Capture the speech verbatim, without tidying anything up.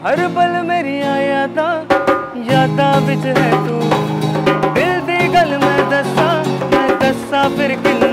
हर पल मेरी यादा यादा विच है तू, दिल दी गल मैं दसा मैं दसा फिर किन